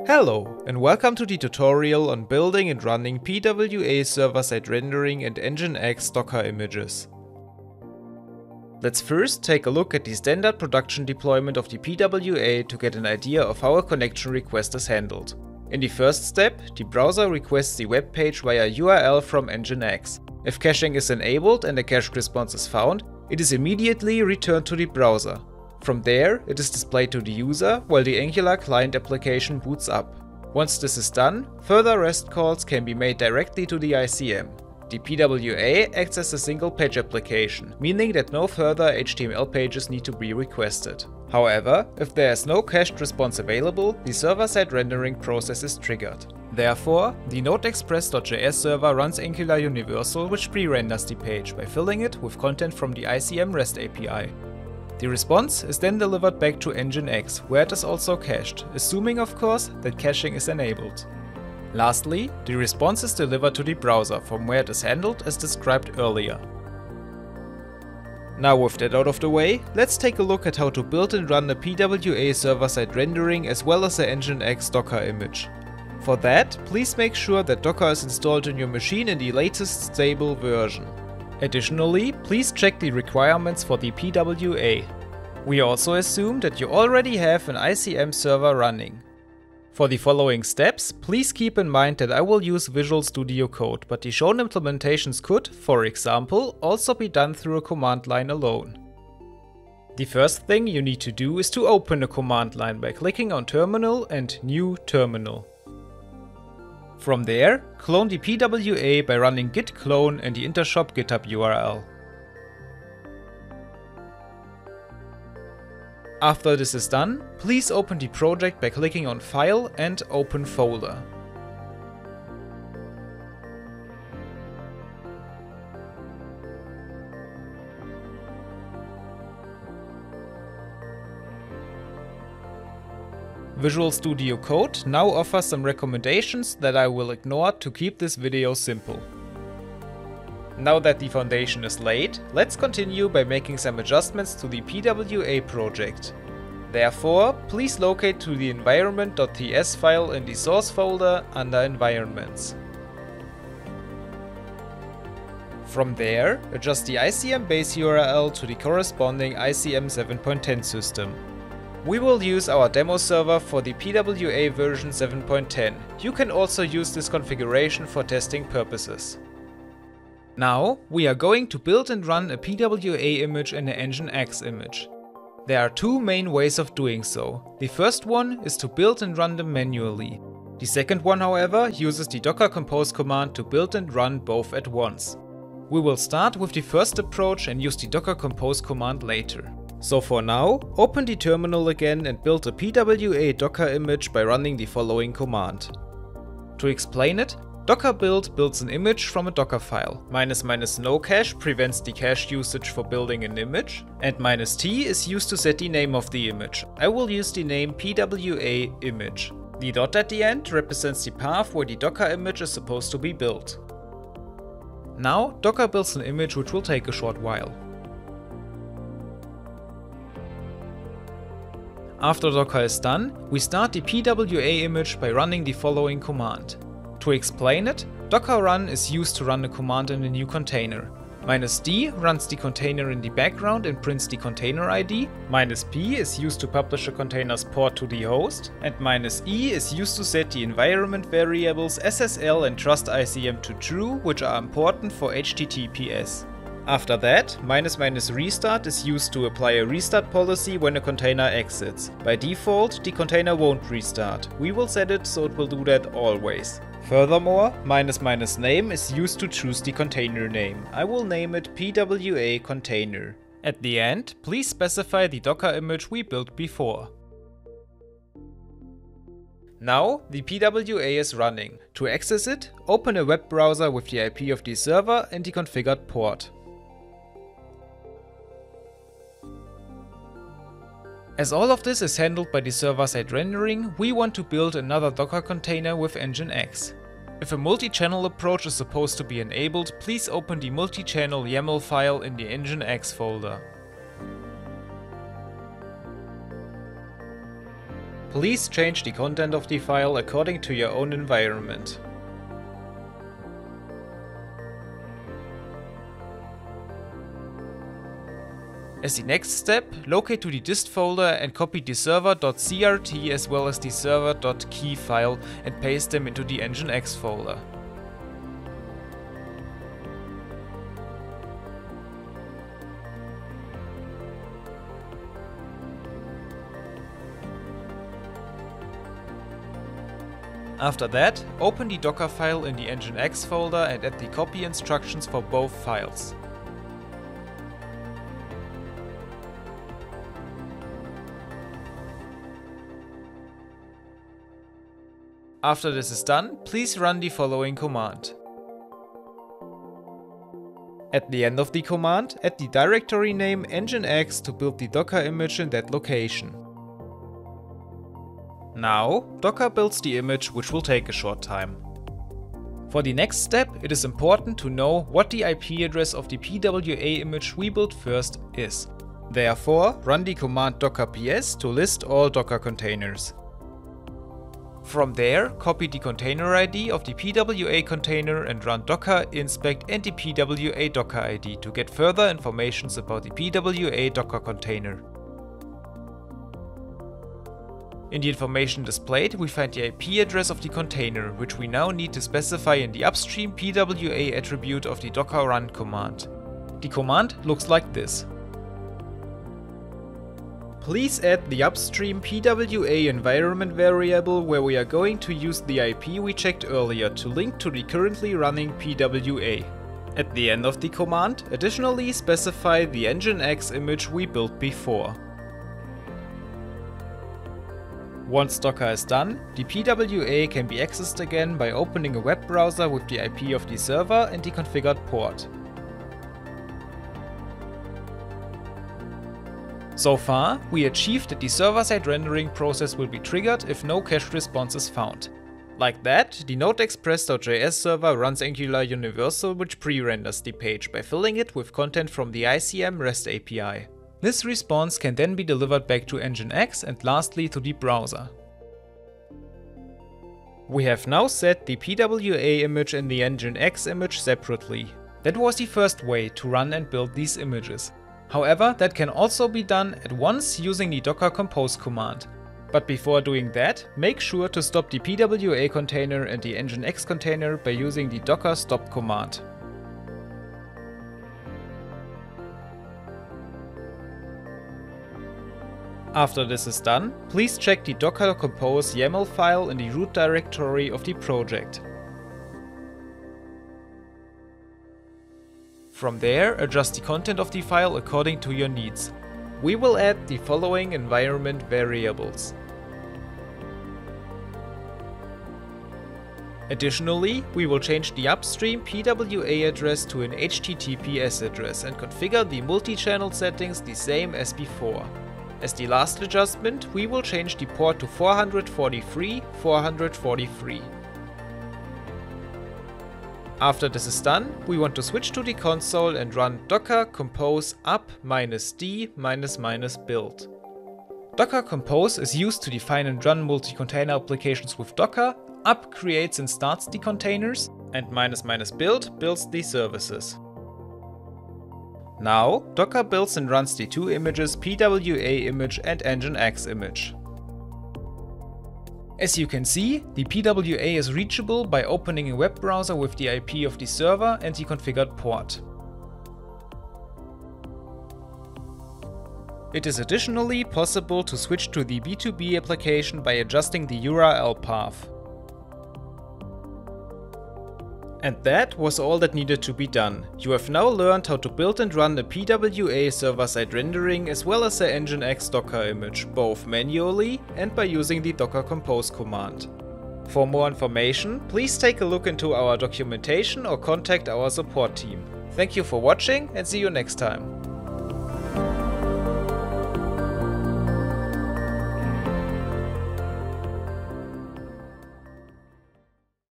Hello, and welcome to the tutorial on building and running PWA server-side rendering and Nginx Docker images. Let's first take a look at the standard production deployment of the PWA to get an idea of how a connection request is handled. In the first step, the browser requests the web page via URL from Nginx. If caching is enabled and a cached response is found, it is immediately returned to the browser. From there, it is displayed to the user while the Angular client application boots up. Once this is done, further REST calls can be made directly to the ICM. The PWA acts as a single page application, meaning that no further HTML pages need to be requested. However, if there is no cached response available, the server-side rendering process is triggered. Therefore, the NodeExpress.js server runs Angular Universal, which pre-renders the page by filling it with content from the ICM REST API. The response is then delivered back to Nginx, where it is also cached, assuming of course that caching is enabled. Lastly, the response is delivered to the browser, from where it is handled as described earlier. Now with that out of the way, let's take a look at how to build and run a PWA server-side rendering as well as a Nginx Docker image. For that, please make sure that Docker is installed on your machine in the latest stable version. Additionally, please check the requirements for the PWA. We also assume that you already have an ICM server running. For the following steps, please keep in mind that I will use Visual Studio Code, but the shown implementations could, for example, also be done through a command line alone. The first thing you need to do is to open a command line by clicking on Terminal and New Terminal. From there, clone the PWA by running git clone and the intershop GitHub URL. After this is done, please open the project by clicking on File and Open Folder. Visual Studio Code now offers some recommendations that I will ignore to keep this video simple. Now that the foundation is laid, let's continue by making some adjustments to the PWA project. Therefore, please locate to the environment.ts file in the source folder under Environments. From there, adjust the ICM base URL to the corresponding ICM 7.10 system. We will use our demo server for the PWA version 7.10. You can also use this configuration for testing purposes. Now, we are going to build and run a PWA image and an Nginx image. There are two main ways of doing so. The first one is to build and run them manually. The second one, however, uses the Docker Compose command to build and run both at once. We will start with the first approach and use the Docker Compose command later. So for now, open the terminal again and build a PWA Docker image by running the following command. To explain it, Docker build builds an image from a Docker file. --no cache prevents the cache usage for building an image, and -t is used to set the name of the image. I will use the name PWA image. The dot at the end represents the path where the Docker image is supposed to be built. Now, Docker builds an image which will take a short while. After Docker is done, we start the PWA image by running the following command. To explain it, docker run is used to run a command in a new container. -d runs the container in the background and prints the container ID, -p is used to publish a container's port to the host, and -e is used to set the environment variables SSL and TrustICM to true, which are important for HTTPS. After that, --restart is used to apply a restart policy when a container exits. By default, the container won't restart. We will set it so it will do that always. Furthermore, --name is used to choose the container name. I will name it PWA container. At the end, please specify the Docker image we built before. Now, the PWA is running. To access it, open a web browser with the IP of the server and the configured port. As all of this is handled by the server-side rendering, we want to build another Docker container with Nginx. If a multi-channel approach is supposed to be enabled, please open the multi-channel YAML file in the Nginx folder. please change the content of the file according to your own environment. As the next step, locate to the dist folder and copy the server.crt as well as the server.key file and paste them into the Nginx folder. After that, open the Docker file in the Nginx folder and add the copy instructions for both files. After this is done, please run the following command. At the end of the command, add the directory name Nginx to build the Docker image in that location. Now, Docker builds the image, which will take a short time. For the next step, it is important to know what the IP address of the PWA image we built first is. Therefore, run the command docker ps to list all Docker containers. From there, copy the container ID of the PWA container and run docker inspect and the PWA docker ID to get further information about the PWA docker container. In the information displayed, we find the IP address of the container, which we now need to specify in the upstream PWA attribute of the docker run command. The command looks like this. Please add the upstream PWA environment variable where we are going to use the IP we checked earlier to link to the currently running PWA. At the end of the command, additionally specify the Nginx image we built before. Once Docker is done, the PWA can be accessed again by opening a web browser with the IP of the server and the configured port. So far, we achieved that the server-side rendering process will be triggered if no cached response is found. Like that, the NodeExpress.js server runs Angular Universal, which pre-renders the page by filling it with content from the ICM REST API. This response can then be delivered back to Nginx and lastly to the browser. We have now set the PWA image and the Nginx image separately. That was the first way to run and build these images. However, that can also be done at once using the docker compose command. But before doing that, make sure to stop the PWA container and the Nginx container by using the docker stop command. After this is done, please check the docker compose YAML file in the root directory of the project. From there, adjust the content of the file according to your needs. We will add the following environment variables. Additionally, we will change the upstream PWA address to an HTTPS address and configure the multi-channel settings the same as before. As the last adjustment, we will change the port to 443. After this is done, we want to switch to the console and run docker compose up -d --build. Docker compose is used to define and run multi-container applications with Docker, up creates and starts the containers, and -build builds the services. Now, Docker builds and runs the two images PWA image and Nginx image. As you can see, the PWA is reachable by opening a web browser with the IP of the server and the configured port. It is additionally possible to switch to the B2B application by adjusting the URL path. And that was all that needed to be done. You have now learned how to build and run a PWA server-side rendering as well as a Nginx Docker image, both manually and by using the docker compose command. For more information, please take a look into our documentation or contact our support team. Thank you for watching and see you next time.